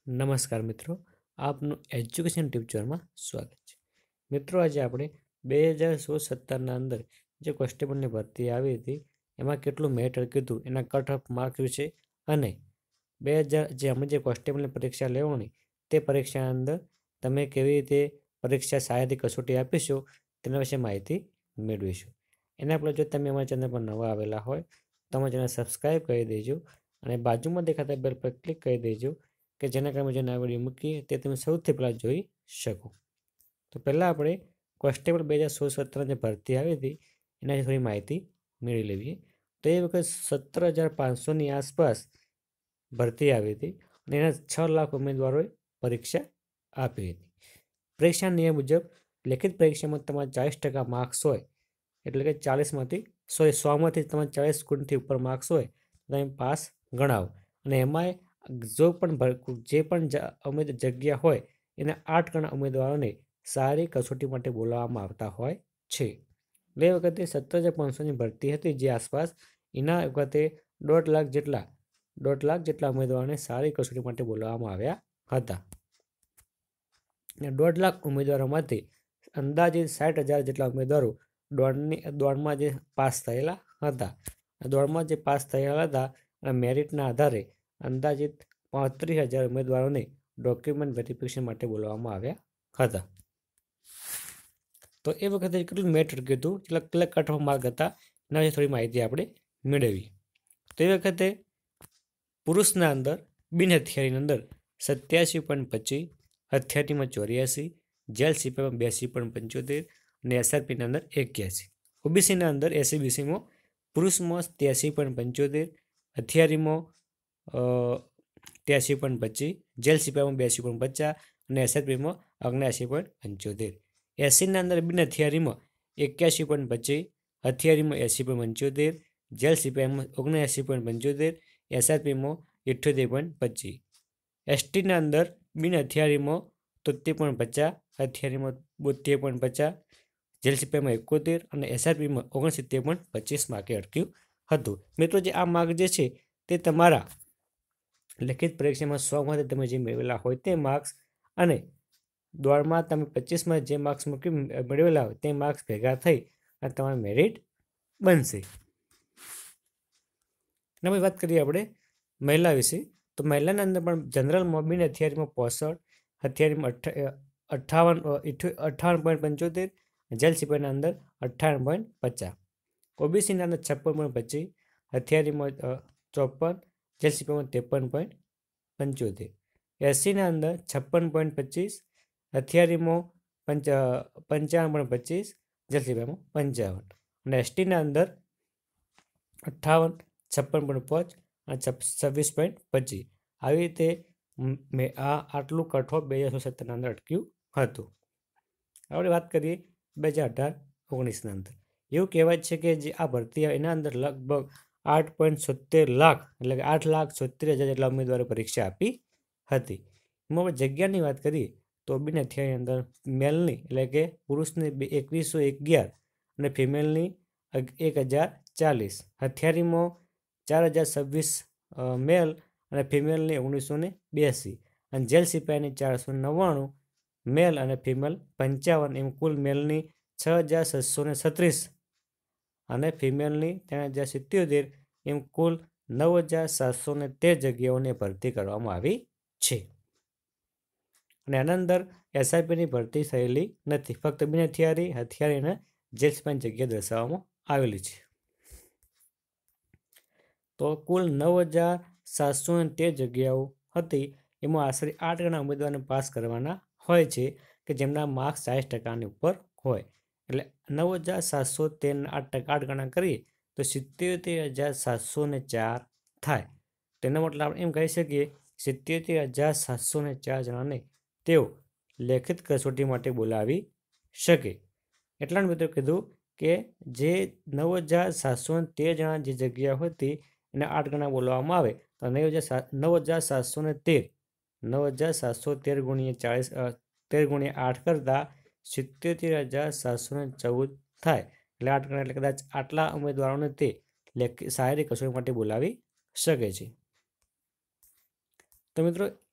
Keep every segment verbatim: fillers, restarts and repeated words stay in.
નમસ્કાર મિત્રો, આપનું એજ્યુકેશન ટીપ ચેનલમાં સ્વાગત છે. મિત્રો, આજે આપણે બે હજાર સોળ સત્તરના અંદર જે કોન્સ્ટેબલની ભરતી આવી હતી એમાં કેટલું મેરિટ કીધું, એના કટ ઓફ માર્ક વિશે અને બે હજાર જે અમે જે કોન્સ્ટેબલની પરીક્ષા લેવાની તે પરીક્ષાની અંદર તમે કેવી રીતે પરીક્ષા સારી કસોટી આપીશો તેના વિશે માહિતી મેળવીશું. એના પહેલાં જો તમે અમારા ચેનલ પર નવા આવેલા હોય તો અમારા ચેનલ સબસ્ક્રાઈબ કરી દેજો અને બાજુમાં દેખાતા બેલ પર ક્લિક કરી દેજો કે જેના કારણે જે નવા વિડીયો મૂકીએ તે તમે સૌથી પહેલાં જોઈ શકો. તો પહેલાં આપણે કોન્સ્ટેબલ બે હજાર સોળ સત્તર જે ભરતી આવી હતી એનાથી થોડી માહિતી મેળવી લેવીએ. તો એ વખત સત્તર હજાર પાંચસોની આસપાસ ભરતી આવી હતી અને એના છ લાખ ઉમેદવારોએ પરીક્ષા આપી હતી. પરીક્ષા નિયમ મુજબ લેખિત પરીક્ષામાં તમારા ચાલીસ ટકા માર્ક્સ હોય, એટલે કે ચાલીસમાંથી સોરી સોમાંથી તમારે ચાલીસ ગુણથી ઉપર માર્ક્સ હોય તો તમે પાસ ગણાવો. અને એમાંય જો પણ જે પણ ઉમેદ જગ્યા હોય એના આઠ ગણા ઉમેદવારોને સારી કસોટી માટે બોલાવવામાં આવતા હોય છે. બે વખતે સત્તર હજાર પાંચસોની ભરતી હતી જે આસપાસ, એના વખતે દોઢ લાખ જેટલા દોઢ લાખ જેટલા ઉમેદવારોને સારી કસોટી માટે બોલાવવામાં આવ્યા હતા. અને દોઢ લાખ ઉમેદવારોમાંથી અંદાજે સાઠ હજાર જેટલા ઉમેદવારો દોડની દોડમાં જે પાસ થયેલા હતા. દોડમાં જે પાસ થયેલા હતા અને મેરિટના આધારે અંદાજિત પાંત્રીસ હજાર ઉમેદવારોને ડોક્યુમેન્ટ વેરિફિકેશન માટે બોલાવવામાં આવ્યા હતા. તો એ વખતે કેટલું મેરિટ કીધું, કેટલા કેટલા કટ ઓફ માર્ક હતા એના વિશે થોડી માહિતી આપણે મેળવી. તો એ વખતે પુરુષના અંદર બિન હથિયારીની અંદર સત્યાસી પોઈન્ટ પચીસ, હથિયારીમાં ચોર્યાસી, જેલ સિપાઈમાં બ્યાસી પોઈન્ટ પંચોતેર અને એસઆરપીના અંદર એક્યાસી. ઓબીસીના અંદર એસસીબીસીમાં પુરુષમાં ત્યાસી પોઈન્ટ પંચોતેર, હથિયારીમાં ત્યાસી પોઈન્ટ પચીસ, જેલ સિપાઈમાં બ્યાસી પોઈન્ટ પચાસ અને એસઆરપીમાં અગ્યાસી પોઈન્ટ પંચોતેર. એસીના અંદર બિન હથિયારીમાં એક્યાસી પોઈન્ટ પચીસ, હથિયારીમાં એસી પોઈન્ટ પંચોતેર, જેલ સિપાઈમાં ઓગણએંસી પોઈન્ટ પંચોતેર, એસઆરપીમાં ઇઠ્યોતેર પોઈન્ટ પચીસ. એસટીના અંદર બિન હથિયારીમાં તોતેર પોઈન્ટ પચાસ, હથિયારીમાં બોતેર પોઈન્ટ પચાસ, જેલ સિપાઈમાં એકોતેર અને એસઆરપીમાં ઓગણસિત્તેર પોઈન્ટ પચીસ માર્કે અટક્યું હતું. મિત્રો, જે આ માર્ક જે છે તે તમારા લેખિત પરીક્ષામાં સોમાંથી તમે જે મેળવેલા હોય તે માર્ક્સ અને દોડમાં તમે પચીસમાં જે માર્ક્સ મૂકી મેળવેલા હોય તે માર્ક્સ ભેગા થઈ અને તમારું મેરિટ બનશે. એના પછી વાત કરીએ આપણે મહિલા વિશે. તો મહિલાના અંદર પણ જનરલમાં બિન હથિયારીમાં પોસઠ, હથિયારીમાં અઠ્ઠાવન અઠ્ઠાવન પોઈન્ટ પંચોતેર, જેલ સિપાઈના અંદર અઠ્ઠાવન પોઈન્ટ પચાસ, ઓબીસીના અંદર છપ્પન પોઈન્ટ પચીસ, હથિયારીમાં ચોપન, જેલ સિપાઈમાં ત્રેપન પોઈન્ટ પંચોતેર, એસીના અંદર છપ્પન પોઈન્ટ પચીસ, હથિયારીમાં પંચ પંચાવન પોઈન્ટ પચીસ, જેલ સિપાઈમાં પંચાવન અને એસટીના અંદર અઠ્ઠાવન, છપ્પન પોઈન્ટ પાંચ અને છવ્વીસ પોઈન્ટ પચીસ. આવી રીતે મેં આ આટલું કટ ઓફ બે હજાર સત્તરના અંદર અટક્યું હતું. આપણે વાત કરીએ બે હજાર અઢાર ઓગણીસના અંદર. એવું કહેવાય છે કે જે આ ભરતી એના અંદર લગભગ આઠ પોઈન્ટ સોતેર લાખ એટલે કે આઠ લાખ છોતેર હજાર જેટલા ઉમેદવારો પરીક્ષા આપી હતી. એમાં આપણે જગ્યાની વાત કરીએ તો બિન હથિયારની અંદર મેલની એટલે કે પુરુષની એકવીસો અગિયાર અને ફિમેલની એક હજાર ચાલીસ, હથિયારીમાં ચાર હજાર છવ્વીસ મેલ અને ફિમેલની ઓગણીસો ને બ્યાસી અને જેલ સિપાહીની ચારસો નવ્વાણું મેલ અને ફિમેલ પંચાવન, એમ કુલ મેલની છ હજાર છસો ને છત્રીસ અને ફિમેલની ત્રણ હજાર સિત્યોતેર, એમ કુલ નવ હજાર સાતસો ને તેર જગ્યાઓને ભરતી કરવામાં આવી છે. અને આના અંદર એસઆઈપીની ભરતી થયેલી નથી, ફક્ત બિન હથિયારી, હથિયારી અને જેલ સિપાહીની જગ્યા દર્શાવવામાં આવેલી છે. તો કુલ નવ હજાર સાતસો ને તેર જગ્યાઓ હતી. એમાં આશરે આઠ ગણા ઉમેદવારને પાસ કરવાના હોય છે કે જેમના માર્ક્સ ચાલીસ ટકાની ઉપર હોય. એટલે નવ હજાર સાતસો તેર આઠ ટકા આઠ ગણા કરીએ તો સિત્તેર હજાર સાતસો ને ચાર થાય. તેનો મતલબ આપણે એમ કહી શકીએ સિત્તેર હજાર સાતસો ને ચાર જણાને તેઓ લેખિત કસોટી માટે બોલાવી શકે. એટલા મિત્રો કીધું કે જે નવ હજાર સાતસો તેર જણા જે જગ્યા હતી એને આઠ ગણા બોલાવવામાં આવે તો નવ હજાર સાત નવ હજાર સાતસો ને તેર નવ હજાર સાતસો તેર ગુણ્યા ચાળીસ તેર ગુણ્યા આઠ કરતાં સિત્તેર હજાર સાતસો ને ચૌદ થાય. એટલે આઠ ગણા એટલે કદાચ આટલા ઉમેદવારોને તે શારીરિક કસોટી માટે બોલાવી શકે છે. તો મિત્રો,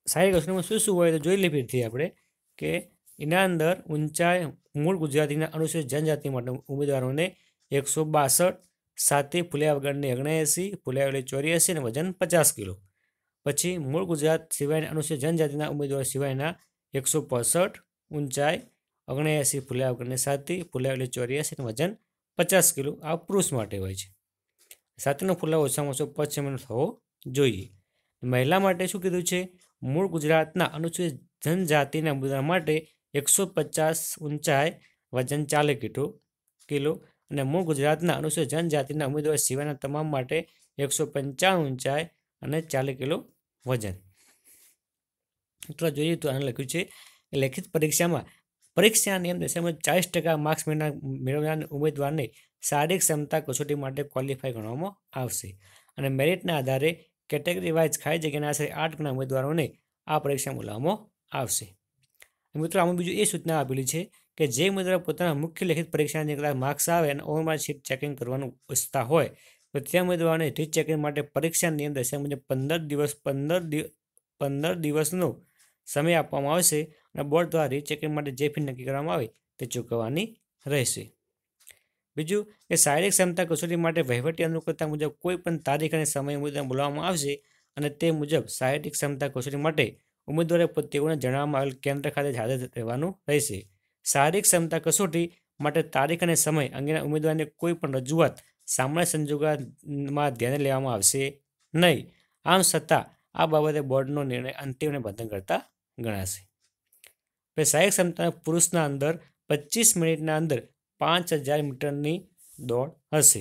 શારીરિક કસોટીમાં શું શું હોય તો જોઈ લે ફરીથી આપણે કે એના અંદર ઊંચાઈ મૂળ ગુજરાતીના અનુસૂચિત જનજાતિ માટે ઉમેદવારોને એકસો બાસઠ, સાતે ફૂલ્યા વગરની ઓગણએંસી, ફૂલ્યા વગરની ચોર્યાસી અને વજન પચાસ કિલો. પછી મૂળ ગુજરાત સિવાયના અનુસૂચિત જનજાતિના ઉમેદવારો સિવાયના એકસો પોસઠ, ઊંચાઈ ઓગણએંસી, ફૂલ્યા વગરની સાતી, ફૂલ્યા વગરની ચોર્યાસી અને વજન પચાસ કિલો. આ પુરુષ માટે હોય છે. સાતીનો ફૂલાવો ઓછામાં ઓછો પાંચ સેમીનો થવો જોઈએ. મહિલા માટે શું કીધું છે? મૂળ ગુજરાતના અનુસૂચિત જનજાતિના ઉમેદવાર માટે એકસો પચાસ ઊંચાઈ, વજન ચાલીસ કિલો કિલો અને મૂળ ગુજરાતના અનુસૂચિત જનજાતિના ઉમેદવાર સિવાયના તમામ માટે એકસો પંચાવન ઊંચાઈ અને ચાલીસ કિલો વજન. મિત્રો જોઈએ તો આને લખ્યું છે લેખિત પરીક્ષામાં પરીક્ષા નિયમ દશામાં ચાલીસ ટકા માર્ક્સ મેળવનાર ઉમેદવારને શારીરિક ક્ષમતા કસોટી માટે ક્વોલિફાય ગણવામાં આવશે અને મેરિટના આધારે કેટેગરી વાઇઝ ખાલી જગ્યાના આશરે આઠ ગણા ઉમેદવારોને આ પરીક્ષા બોલાવવામાં આવશે. મિત્રો આમાં બીજું એ સૂચના આપેલી છે કે જે ઉમેદવાર પોતાના મુખ્ય લેખિત પરીક્ષાની કદાચ માર્ક્સ આવે અને ઓવરમાર્ક શીટ ચેકિંગ કરવાનું ઈચ્છતા હોય તો તે ઉમેદવારોને રીટ ચેકિંગ માટે પરીક્ષા નિયમ દર્શાવ્યા મુજબ પંદર દિવસ પંદર પંદર દિવસનો સમય આપવામાં આવશે અને બોર્ડ દ્વારા રીટ ચેકિંગ માટે જે ફી નક્કી કરવામાં આવે તે ચૂકવવાની રહેશે. બીજું કે શારીરિક ક્ષમતા કસોટી માટે વહીવટી અનુકૂળતા મુજબ કોઈ પણ તારીખ અને સમય મુજબ બોલાવવામાં આવશે અને તે મુજબ શારીરિક ક્ષમતા કસોટી માટે ઉમેદવારે તેઓને જણાવવામાં આવેલ કેન્દ્ર ખાતે હાજર રહેવાનું રહેશે. શારીરિક ક્ષમતા કસોટી માટે તારીખ અને સમય અંગેના ઉમેદવારને કોઈ પણ રજૂઆત સામાન્ય સંજોગોમાં ધ્યાને લેવામાં આવશે નહીં. આમ છતાં આ બાબતે બોર્ડનો નિર્ણય અંતિમ અને બંધન કરતા ગણાશે. શારીરિક ક્ષમતા પુરુષના અંદર પચીસ મિનિટના અંદર પાંચ હજાર મીટરની દોડ હશે.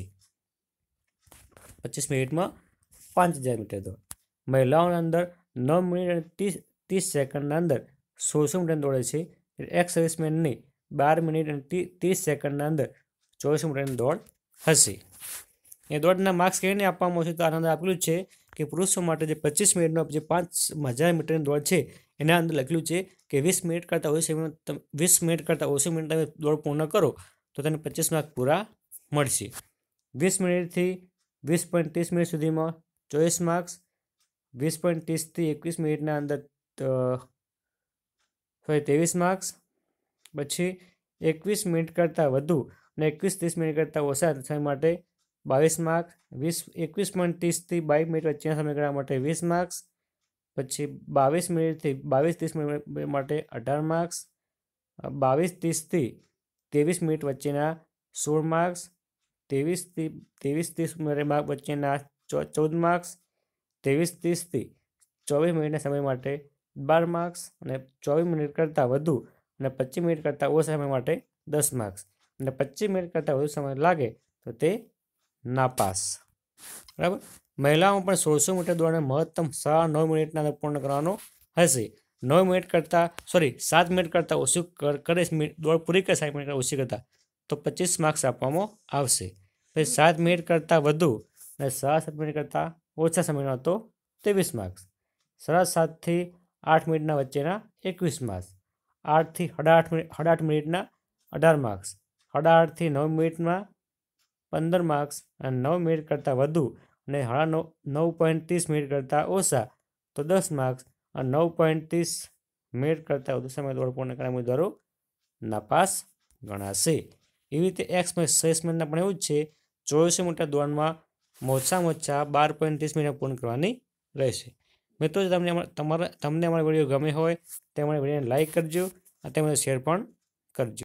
પચીસ મિનિટમાં પાંચ હજાર મીટર દોડ. મહિલાઓના અંદર નવ મિનિટ અને ત્રીસ ત્રીસ સેકન્ડના અંદર સોળસો મીટર દોડે છે. એક્સ સર્વિસમેનની બાર મિનિટ અને ત્રીસ સેકન્ડના અંદર ચોવીસો મીટરની દોડ હશે. એ દોડના માર્ક્સ કેવીને આપવામાં આવશે તો આનંદ આપેલું છે કે પુરુષો માટે જે પચીસ મિનિટનો જે પાંચ હજાર મીટરની દોડ છે એના અંદર લખેલું છે કે વીસ મિનિટ કરતાં ઓછી વીસ મિનિટ કરતાં ઓછી મિનિટ તમે દોડ પૂર્ણ કરો તો તેને પચીસ માર્ક પૂરા મળશે. વીસ મિનિટથી વીસ પોઈન્ટ ત્રીસ મિનિટ સુધીમાં ચોવીસ માર્ક્સ, વીસ પોઈન્ટ ત્રીસથી એકવીસ મિનિટના અંદર સોરી ત્રેવીસ માર્ક્સ, પછી એકવીસ મિનિટ કરતાં વધુ અને એકવીસ ત્રીસ મિનિટ કરતાં ઓછા સમય માટે બાવીસ માર્ક્સ, વીસ એકવીસ પોઈન્ટ ત્રીસથી બાવીસ મિનિટ વચ્ચેના સમયગાળા માટે વીસ માર્ક્સ, પછી બાવીસ મિનિટથી બાવીસ ત્રીસ મિનિટ માટે અઢાર માર્ક્સ, બાવીસ ત્રીસથી ત્રેવીસ મિનિટ વચ્ચેના સોળ માર્ક્સ, ત્રેવીસથી ત્રેવીસ ત્રીસ મિનિટ વચ્ચેના ચૌદ માર્ક્સ, ત્રેવીસ ત્રીસથી ચોવીસ મિનિટના સમય માટે બાર માર્ક્સ અને ચોવીસ મિનિટ કરતાં વધુ અને પચીસ મિનિટ કરતાં ઓછા સમય માટે દસ માર્ક્સ અને પચીસ મિનિટ કરતાં વધુ સમય લાગે તો તે નાપાસ. બરાબર. મહિલાઓ પણ સોળસો મીટર દોડને મહત્તમ સાડા નવ મિનિટના અંદર પૂર્ણ કરવાનો હશે. નવ મિનિટ કરતાં સોરી સાત મિનિટ કરતાં ઓછું કરે દોડ પૂરી કરે સાત મિનિટ ઓછી કરતાં તો પચીસ માર્ક્સ આપવામાં આવશે. પછી સાત મિનિટ કરતાં વધુ અને સાડા સાત મિનિટ કરતાં ઓછા સમયનો હતો ત્રેવીસ માર્ક્સ. સાડા સાતથી આઠ મિનિટના વચ્ચેના એકવીસ માર્ક્સ. આઠથી સાડા આઠ મિનિટ સાડા આઠ મિનિટના અઢાર માર્ક્સ. સાડા આઠથી નવ મિનિટમાં પંદર માર્ક્સ અને નવ મિનિટ કરતાં વધુ અને સાડા નવ નવ પોઈન્ટ ત્રીસ મિનિટ કરતાં ઓછા તો દસ માર્ક્સ અને નવ પોઈન્ટ ત્રીસ મિનિટ કરતાં વધુ સમય દોડ પૂર્ણ કરનાર ઉમેદવારો નાપાસ ગણાશે. એવી રીતે એક્સ સર્વિસમેનના પણ એવું જ છે. ચોવીસો મીટર દોડમાં ઓછામાં ઓછા બાર પોઈન્ટ ત્રીસ મિનિટ પૂર્ણ કરવાની રહેશે. મિત્રો જો તમને તમારા તમને અમારો વિડીયો ગમે હોય તો અમારા વિડીયોને લાઇક કરજો અને તેમને શેર પણ કરજો.